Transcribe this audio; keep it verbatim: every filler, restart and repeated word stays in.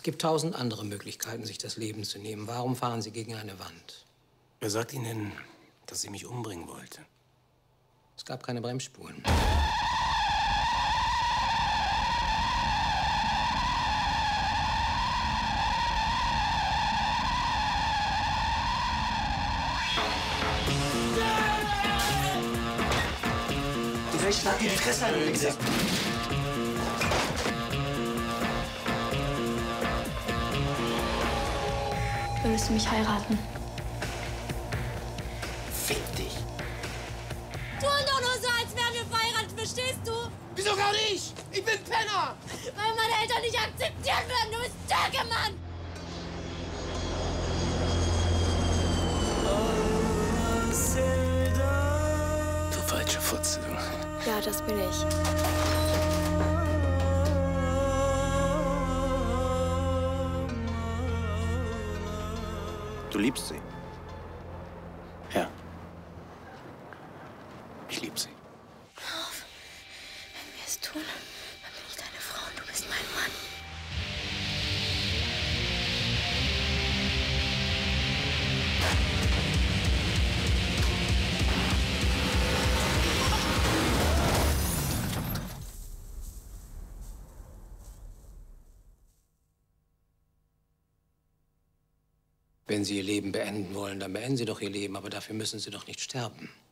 gibt tausend andere Möglichkeiten, sich das Leben zu nehmen. Warum fahren Sie gegen eine Wand? Wer sagt Ihnen, dass sie mich umbringen wollte? Es gab keine Bremsspuren. Die Rechten hat dir die Fresse angelegt. Würdest du mich heiraten? Fick dich. Tu doch nur so, als wären wir verheiratet, verstehst du? Wieso gar nicht? Ich bin Penner! Weil meine Eltern nicht akzeptieren würden. Du bist Türke, Mann! Du falsche Fotze, du. Ja, das bin ich. Du liebst sie? Ja. Ich lieb sie. Hör auf. Wenn wir es tun, dann bin ich deine Frau und du bist mein Mann. Wenn Sie Ihr Leben beenden wollen, dann beenden Sie doch Ihr Leben, aber dafür müssen Sie doch nicht sterben.